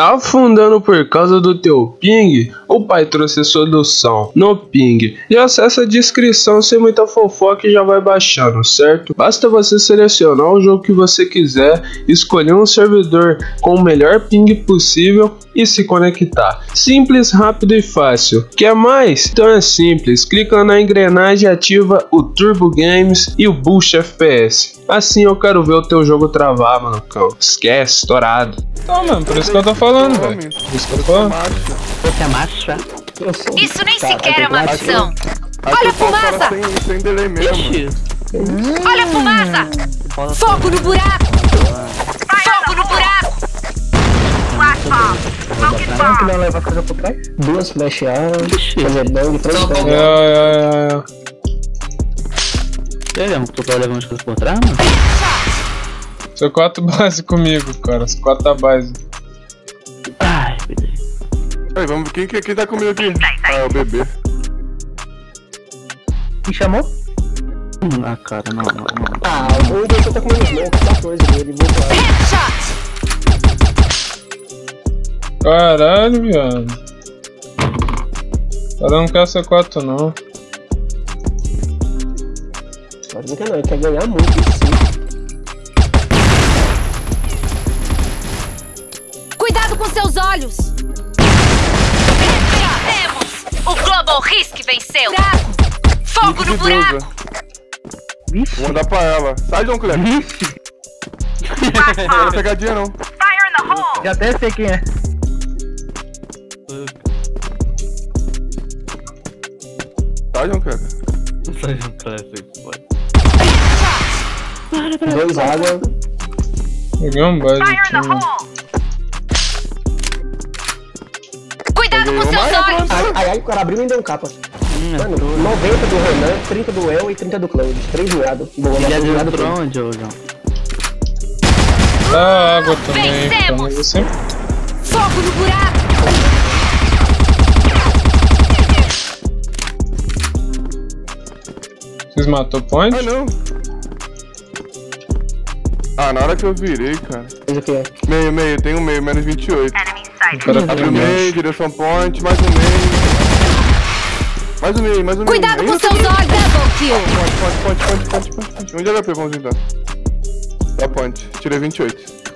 Tá afundando por causa do teu ping? O pai trouxe a solução no ping. E acessa a descrição sem muita fofoca e já vai baixando, certo? Basta você selecionar o jogo que você quiser, escolher um servidor com o melhor ping possível e se conectar. Simples, rápido e fácil. Quer mais? Então é simples. Clica na engrenagem e ativa o Turbo Games e o Boost FPS. Assim eu quero ver o teu jogo travar, mano. Esquece, estourado. Tá, mano, por isso que eu tô falando, velho. Por isso que eu tô falando. Você é macho? Isso nem sequer é uma missão. Olha a fumaça! Sem delay mesmo. Olha a fumaça! Fogo no buraco! Fogo no buraco! Que não leva a coisa por trás? Duas flash fazer bang, três bang. Sério, tu tá levando as coisas por trás, mano? Sou 4 base comigo, cara. Sou 4 da base. Ai, beleza. Aí, vamos ver quem tá comigo aqui. Ah, é o bebê. Me chamou? Ah, cara, não. Ah, o Deus tá comendo smoke, 14 dele, vou falar. Headshot! Caralho, viado. O cara não quer ser 4 não. Mas não quer não, ele quer ganhar muito, isso sim. Cuidado com seus olhos! Temos! O Global Risk venceu! Fogo no buraco! Vou mandar pra ela. Sai, João Cleber. Não é pegadinha, não. Fire in the hole! Já até sei quem é. Sai, João Cleber. Sai, João Cleber, pode. Dois água. Peguei um base Fire in the aqui. hole! Cuidado com seus olhos! Ai, o cara abriu e me deu um capa. Mano, 90 do Renan, 30 do El e 30 do Cloud. 3 moeados. Boa, Ele é mas de do onde, ô João? Ah, água também. Vencemos! Então, você... Fogo no buraco! Vocês matou o point? Ah, não. Ah, na hora que eu virei, cara. Fez o que? Meio, tem um meio, menos 28. O cara tá Abre o meio. meio, direção point, mais um meio. Mais um meio. Cuidado com seus olhos! Double kill! Ponte. Onde é HP, vamos então? Tá ponte, tirei 28.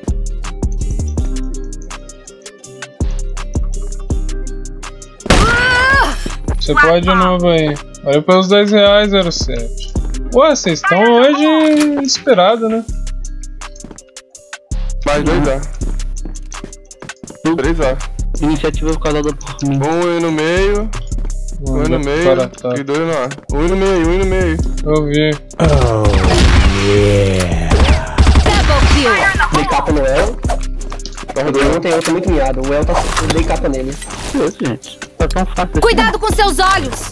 Você pode de novo aí. Olha pelos R$10, 07. Ué, vocês estão hoje inspirados, né? Mais 2A. 3A. Iniciativa causada por mim. Um no meio. Um no meio. Cara, tá. E 2 no A. Um no meio. Eu vi. Double kill! Dei capa no El. Não tem outro muito miado. O El tá. Eu dei capa nele. Deus, gente. Tá tão fácil assim. Cuidado com seus olhos!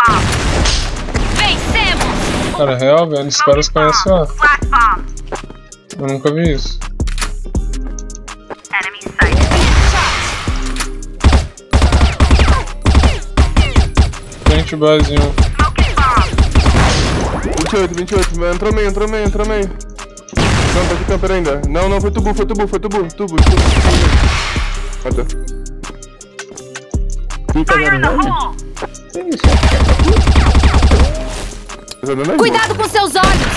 Vencemos! Cara, real, velho. Esses caras conhecem o A. Eu nunca vi isso. Frente base 1. 28. Entrou meio. Não, tá de camper ainda. Não, foi tubo. Matou. Fica vermelho. Cuidado com seus olhos!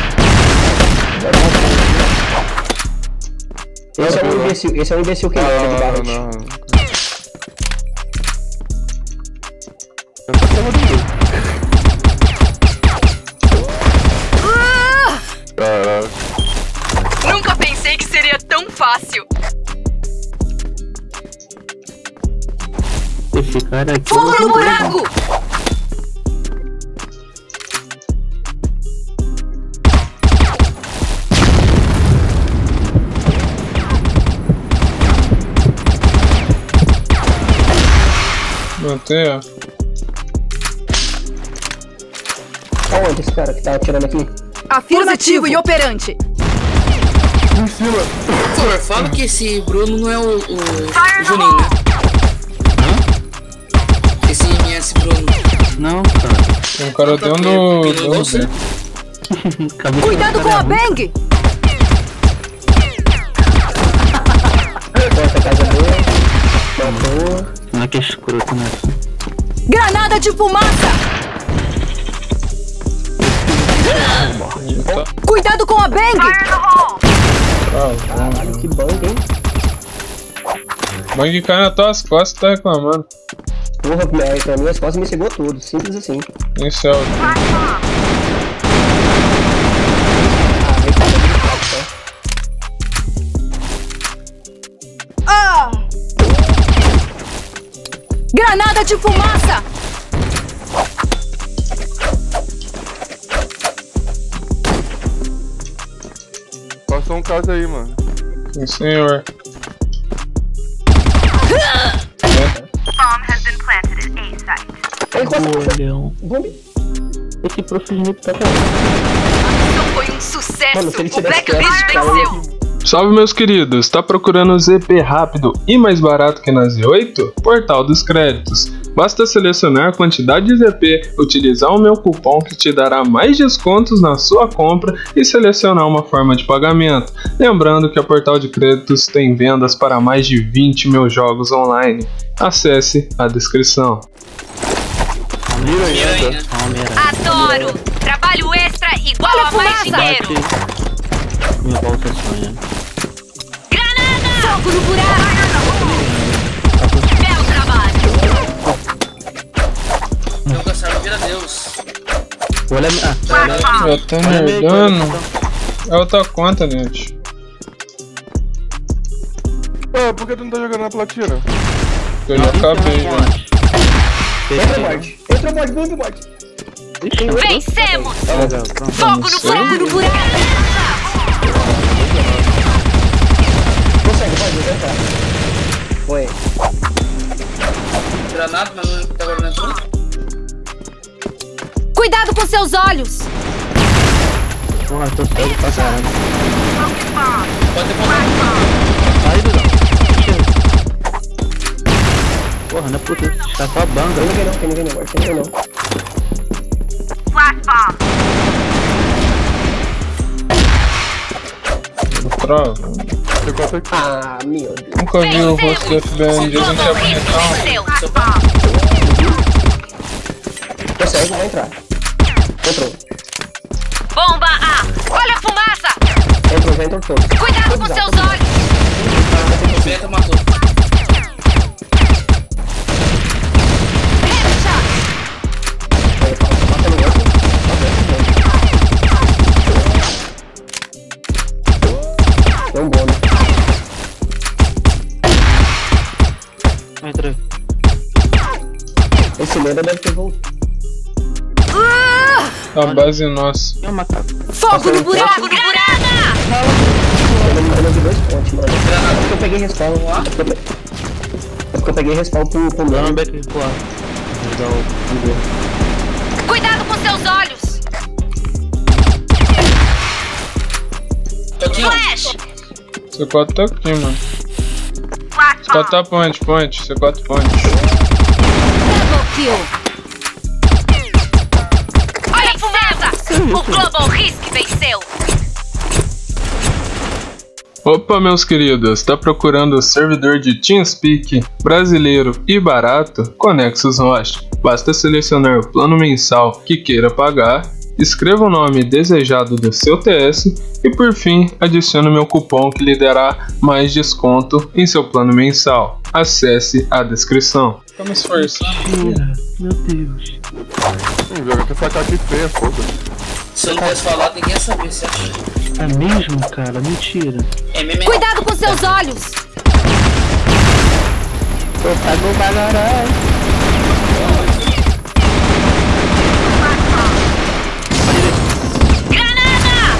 Esse é um imbecil que ele de Barret. Não. Caraca. Nunca pensei que seria tão fácil! Esse cara aqui. Fogo no buraco! Matei, ó. Aonde esse cara que tá atirando aqui? Afirmativo e operante! Em cima. Pô, fala que esse Bruno não é o Juninho, né? Esse MS Bruno. Não, cara. Tem um cara dentro do... Cuidado com a Bang! Essa casa dele. Não é que é escroto, né? Granada de fumaça! Cuidado com a Bang! Caralho, que bang, hein? Bang cai nas tuas costas e tá reclamando. Porra, pra mim as costas me cegou tudo, simples assim. Em céu. Granada de fumaça! Passou um caso aí, mano. Sim, senhor. Olhão. Esse profissional tá falando. Não foi um sucesso! Mano, se ele O tivesse Blacklist quieto, venceu! Salve meus queridos, tá procurando ZP rápido e mais barato que na Z8? Portal dos Créditos. Basta selecionar a quantidade de ZP, utilizar o meu cupom que te dará mais descontos na sua compra e selecionar uma forma de pagamento. Lembrando que a Portal de Créditos tem vendas para mais de 20 mil jogos online. Acesse a descrição. Adoro! Trabalho extra igual a mais dinheiro! Minha volta sonha. Granada! Fogo no buraco! Belo trabalho! Não gostaram, vira Deus. Olha a Já tá merdando. É outra conta, gente. Pô, por que tu não tá jogando na platina? Eu já acabei, já. Entra o bot, entra o bot, vem o bot. Vencemos! Fogo no buraco! Consegue, pode entrar. Foi. Granada, mas não tá agora não. Cuidado com seus olhos! Porra, tô cego pra caramba. Pode demorar. Sai, Dudão. Porra, não é possível. Tá só banda. Tem ninguém não, agora tem ninguém não. Trava. Você consegue? Ah, meu Deus. Nunca vi o rosto do FBN, dizem que é bonitão. Consegue, vai entrar. Entrou. Bomba A! Olha a fumaça! Entrou, já entrou todos. Cuidado com seus olhos! Beta matou. Headshot! Tem um bônus. Entra. Esse lenda deve ter voltado. A base nossa. É um macaco. Fogo no buraco! Granada! Eu não vi 2 pontos, mano. É porque eu peguei respawn. É porque eu peguei respawn pro Dá um lane. back pro ar. Vou dar o... Cuidado com seus olhos! Flash! C4 tá aqui, mano. C4 tá point. C4 point. Double kill! Olha a fumaça! O Global Risk venceu! Opa meus queridos, tá procurando o servidor de TeamSpeak brasileiro e barato? Conexus Host. Basta selecionar o plano mensal que queira pagar, escreva o nome desejado do seu TS e por fim adicione o meu cupom que lhe dará mais desconto em seu plano mensal. Acesse a descrição. Fica me esforçando. Meu Deus. Joga com essa cara aqui feia, foda-se. Se eu não tivesse falado, ninguém ia saber, você acha? É mesmo, cara? Mentira. É mesmo. Cuidado com seus olhos! Tô pagou pra caralho. Granada!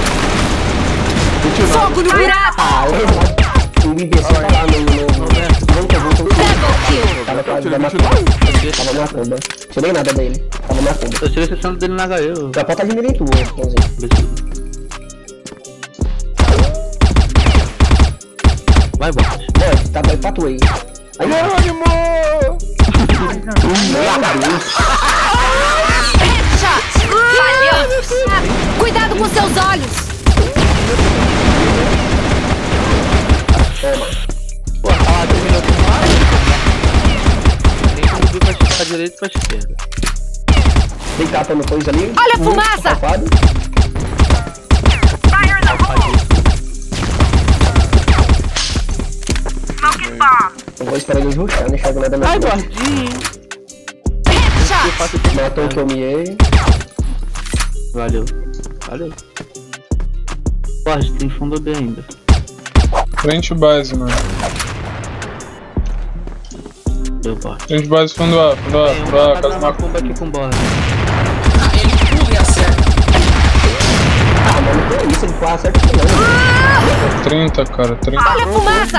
Fogo no buraco! Ah, o imbecil tá lá no... Double kill! Tava quase da macumba. Tava na macumba. Tirei nada dele. Tava na macumba. Eu tirei a sessão dele na HU. Já pode estar de mira em tua, Pãozinho. Vai, bot. Bom, tá pra tu aí. Aí, Headshot! Falhamos! Cuidado com seus olhos! toma. Pô, terminou com direita e pra esquerda. Tem capa no coisa ali. Olha a fumaça! Safado. Eu vou esperar eles rushar, não enxergo nada na Ai, frente. gordinho. Headshot! Matou o que eu miei. Valeu. Valeu. Guarde, tem fundo B ainda. Frente base, mano. Deu bote. Frente base, fundo A, casa Uma comba aqui com bola. Ele pula e acerta. Ah, mano, que isso? Ele foi acerta não. 30, cara, 30. Olha a fumaça!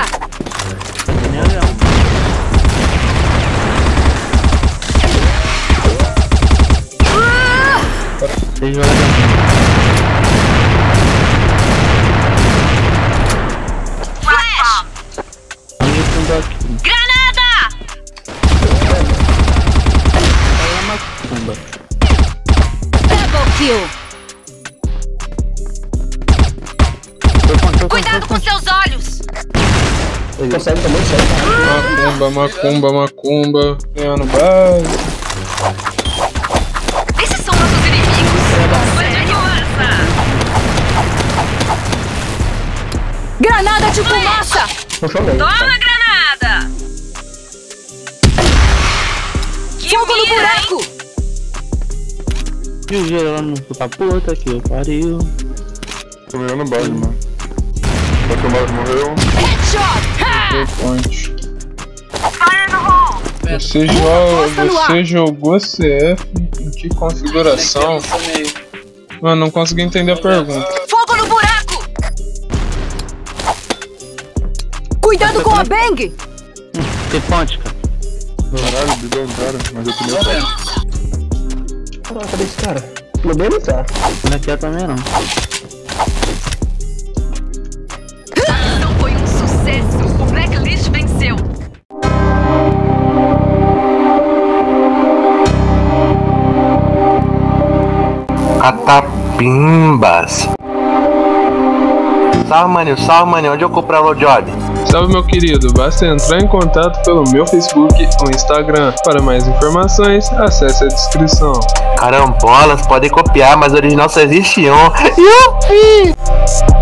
Tem jogador. Flash! Alguém fundo aqui. Granada! Aí é uma comba. Double kill! Cuidado com seus olhos! Consegue também, certo? Macumba. Ganhando base. Esses são nossos inimigos! Granada de fumaça! Puxou bem. Toma granada! Fogo no buraco! E o geral no puta puta aqui, pariu. Tô mirando base, mano. Vai tomar, morreu. Headshot! Deu point. Fire no hole! Você jogou CF em que configuração? Mano, não consegui entender a pergunta. Fogo no buraco! Cuidado com a Bang! Tem ponte, cara. Caralho, bidão, cara. Mas eu tomei o pé. Caralho, cadê esse cara? No B não tá. Não aqui também não. Não foi um sucesso! O Blacklist venceu! Catapimbas. Salve, maninho, onde eu compro o job? Salve, meu querido, basta entrar em contato pelo meu Facebook ou Instagram. Para mais informações, acesse a descrição. Carambolas, podem copiar, mas original só existe um. Yupi!